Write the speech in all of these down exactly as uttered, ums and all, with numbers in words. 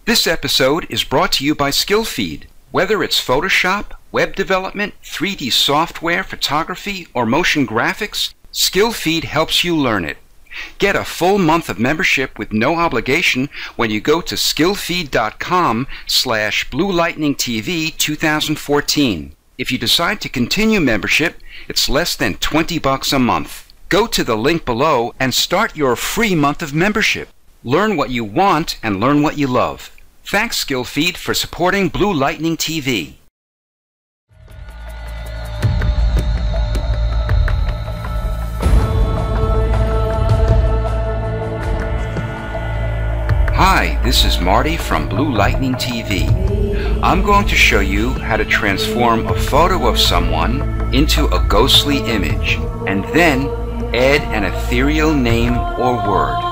This episode is brought to you by SkillFeed. Whether it's Photoshop, web development, three D software, photography, or motion graphics, SkillFeed helps you learn it. Get a full month of membership with no obligation when you go to skillfeed.com slash Blue Lightning TV 2014. If you decide to continue membership, it's less than twenty bucks a month. Go to the link below and start your free month of membership. Learn what you want and learn what you love. Thanks, SkillFeed, for supporting Blue Lightning T V. Hi, this is Marty from Blue Lightning T V. I'm going to show you how to transform a photo of someone into a ghostly image, and then add an ethereal name or word.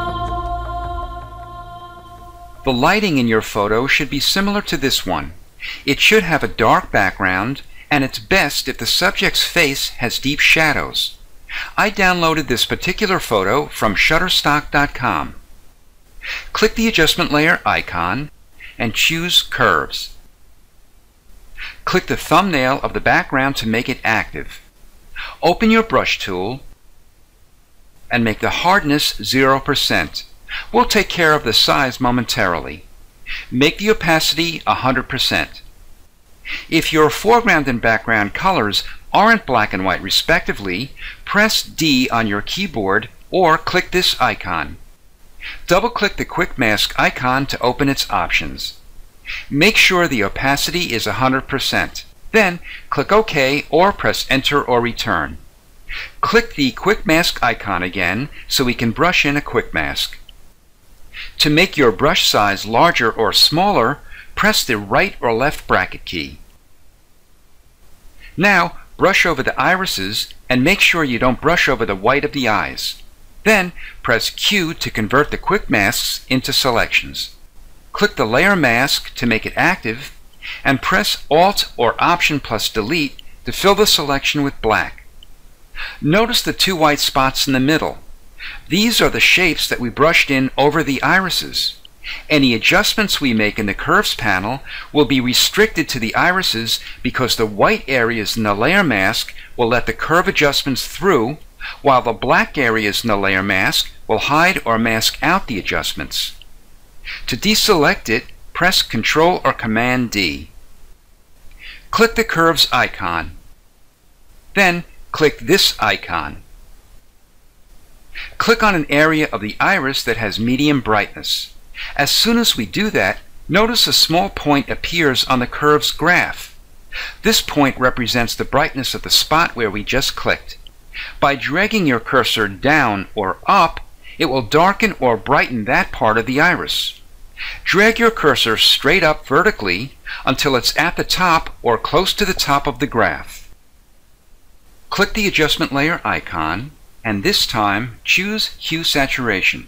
The lighting in your photo should be similar to this one. It should have a dark background, and it's best if the subject's face has deep shadows. I downloaded this particular photo from Shutterstock dot com. Click the adjustment layer icon and choose Curves. Click the thumbnail of the background to make it active. Open your brush tool and make the hardness zero percent. We'll take care of the size momentarily. Make the opacity one hundred percent. If your foreground and background colors aren't black and white respectively, press D on your keyboard or click this icon. Double-click the Quick Mask icon to open its options. Make sure the opacity is one hundred percent. Then click OK or press Enter or Return. Click the Quick Mask icon again so we can brush in a quick mask. To make your brush size larger or smaller, press the right or left bracket key. Now brush over the irises and make sure you don't brush over the white of the eyes. Then press Q to convert the quick masks into selections. Click the layer mask to make it active and press Alt or Option plus Delete to fill the selection with black. Notice the two white spots in the middle. These are the shapes that we brushed in over the irises. Any adjustments we make in the Curves panel will be restricted to the irises because the white areas in the layer mask will let the curve adjustments through, while the black areas in the layer mask will hide or mask out the adjustments. To deselect it, press Control or Command D. Click the Curves icon. Then click this icon. Click on an area of the iris that has medium brightness. As soon as we do that, notice a small point appears on the curve's graph. This point represents the brightness of the spot where we just clicked. By dragging your cursor down or up, it will darken or brighten that part of the iris. Drag your cursor straight up vertically until it's at the top or close to the top of the graph. Click the adjustment layer icon and this time choose Hue Saturation.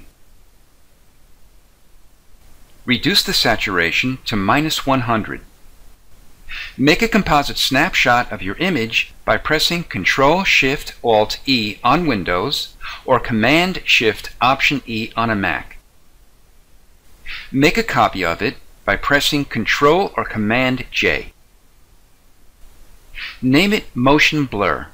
Reduce the saturation to minus one hundred. Make a composite snapshot of your image by pressing Control Shift Alt E on Windows or Command Shift Option E on a Mac. Make a copy of it by pressing Control or Command J. Name it Motion Blur.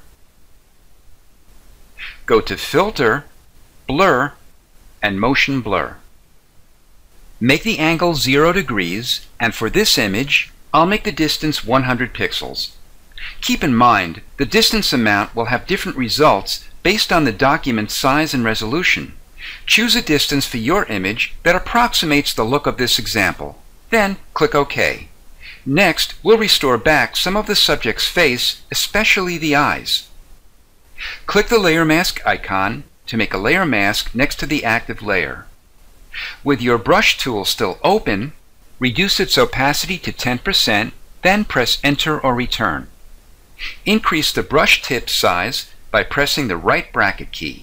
Go to Filter, Blur, and Motion Blur. Make the angle zero degrees, and for this image, I'll make the distance one hundred pixels. Keep in mind, the distance amount will have different results based on the document's size and resolution. Choose a distance for your image that approximates the look of this example. Then click OK. Next, we'll restore back some of the subject's face, especially the eyes. Click the layer mask icon to make a layer mask next to the active layer. With your brush tool still open, reduce its opacity to ten percent, then press Enter or Return. Increase the brush tip size by pressing the right bracket key.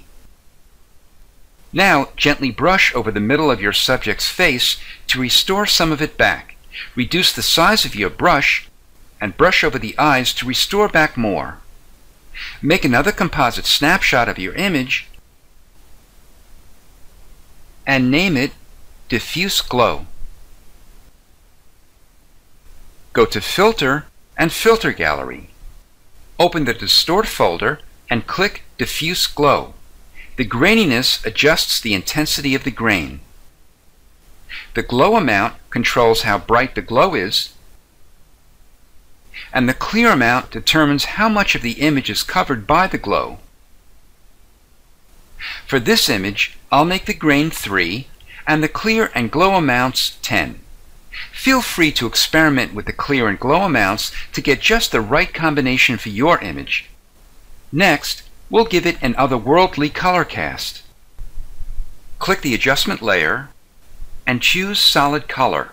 Now gently brush over the middle of your subject's face to restore some of it back. Reduce the size of your brush and brush over the eyes to restore back more. Make another composite snapshot of your image and name it Diffuse Glow. Go to Filter and Filter Gallery. Open the Distort folder and click Diffuse Glow. The graininess adjusts the intensity of the grain. The glow amount controls how bright the glow is, and the clear amount determines how much of the image is covered by the glow. For this image, I'll make the grain three and the clear and glow amounts ten. Feel free to experiment with the clear and glow amounts to get just the right combination for your image. Next, we'll give it an otherworldly color cast. Click the adjustment layer and choose Solid Color.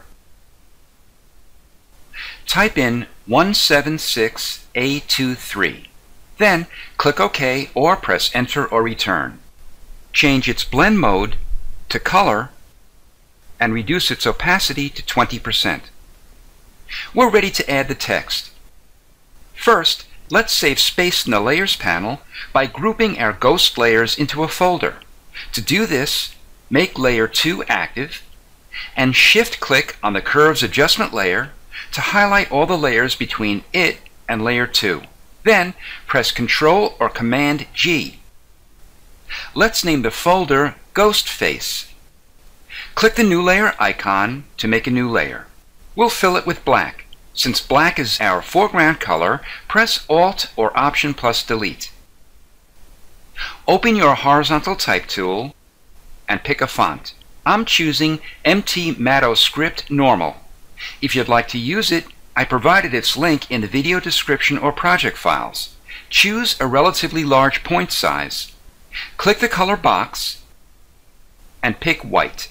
Type in one seven six A two three. Then click OK or press Enter or Return. Change its blend mode to color and reduce its opacity to twenty percent. We're ready to add the text. First, let's save space in the Layers panel by grouping our ghost layers into a folder. To do this, make Layer two active and Shift-click on the Curves Adjustment layer to highlight all the layers between it and Layer two. Then press Control or Command G. Let's name the folder Ghost Face. Click the New Layer icon to make a new layer. We'll fill it with black. Since black is our foreground color, press Alt or Option plus Delete. Open your horizontal type tool and pick a font. I'm choosing M T Matto Script Normal. If you'd like to use it, I provided its link in the video description or project files. Choose a relatively large point size. Click the color box and pick white.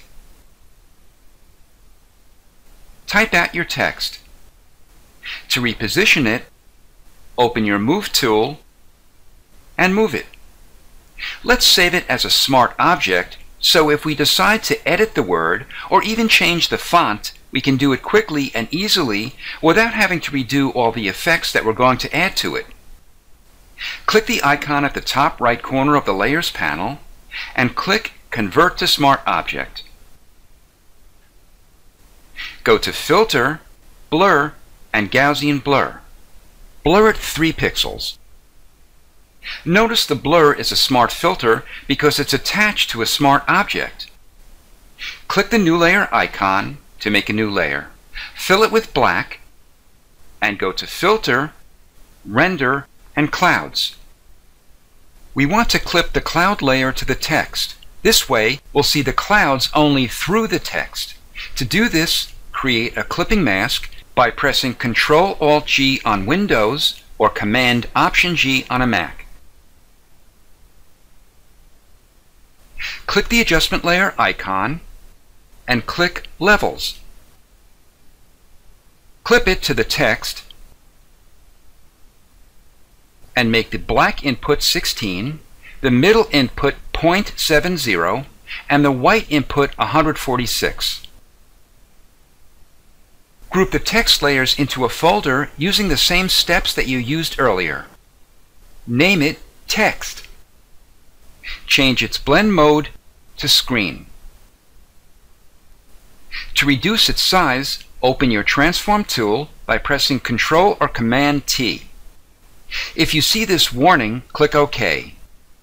Type out your text. To reposition it, open your Move tool and move it. Let's save it as a smart object, so if we decide to edit the word or even change the font, we can do it quickly and easily without having to redo all the effects that we're going to add to it. Click the icon at the top right corner of the Layers panel and click Convert to Smart Object. Go to Filter, Blur, and Gaussian Blur. Blur it three pixels. Notice the blur is a smart filter because it's attached to a smart object. Click the New Layer icon to make a new layer. Fill it with black and go to Filter, Render, and Clouds. We want to clip the cloud layer to the text. This way, we'll see the clouds only through the text. To do this, create a clipping mask by pressing Control Alt G on Windows or Command Option G on a Mac. Click the adjustment layer icon and click Levels. Clip it to the text and make the black input sixteen, the middle input zero point seven zero, and the white input one hundred forty-six. Group the text layers into a folder using the same steps that you used earlier. Name it Text. Change its blend mode to Screen. To reduce its size, open your Transform tool by pressing Control or Command T. If you see this warning, click OK.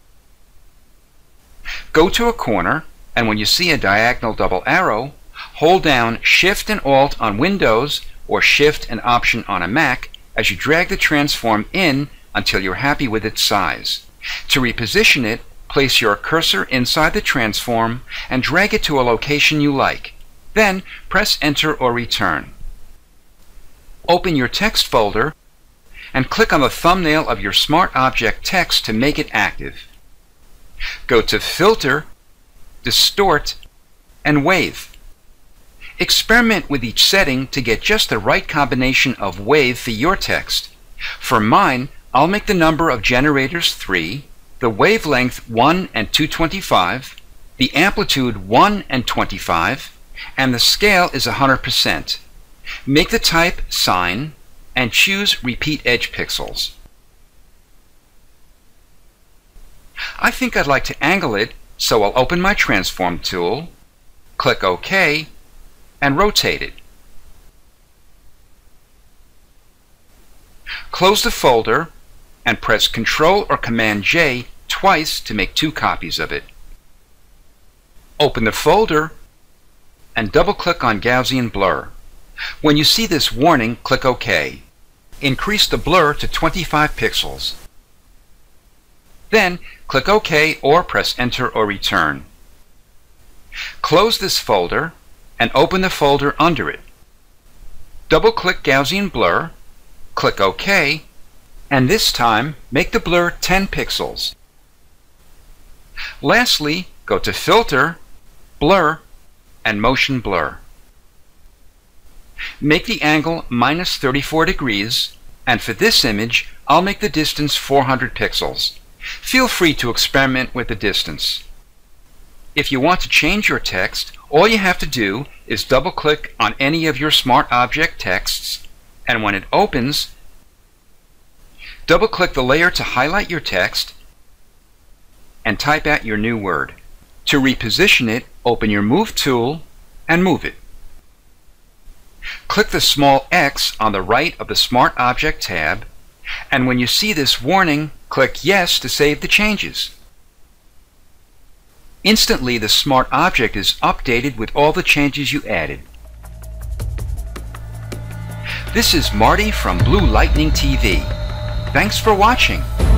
Go to a corner, and when you see a diagonal double arrow, hold down Shift and Alt on Windows or Shift and Option on a Mac as you drag the transform in until you're happy with its size. To reposition it, place your cursor inside the transform and drag it to a location you like. Then press Enter or Return. Open your text folder and click on the thumbnail of your smart object text to make it active. Go to Filter, Distort, and Wave. Experiment with each setting to get just the right combination of wave for your text. For mine, I'll make the number of generators three, the wavelength one and two twenty-five, the amplitude one and twenty-five, and the scale is one hundred percent. Make the type Sine and choose Repeat Edge Pixels. I think I'd like to angle it, so I'll open my Transform tool, click OK, and rotate it. Close the folder and press Control or Command J twice to make two copies of it. Open the folder and double-click on Gaussian Blur. When you see this warning, click OK. Increase the blur to twenty-five pixels. Then click OK or press Enter or Return. Close this folder and open the folder under it. Double-click Gaussian Blur, click OK, and this time make the blur ten pixels. Lastly, go to Filter, Blur, and Motion Blur. Make the angle minus thirty-four degrees, and for this image, I'll make the distance four hundred pixels. Feel free to experiment with the distance. If you want to change your text, all you have to do is double-click on any of your Smart Object texts, and when it opens, double-click the layer to highlight your text and type out your new word. To reposition it, open your Move tool and move it. Click the small X on the right of the Smart Object tab, and when you see this warning, click Yes to save the changes. Instantly, the Smart Object is updated with all the changes you added. This is Marty from Blue Lightning T V. Thanks for watching.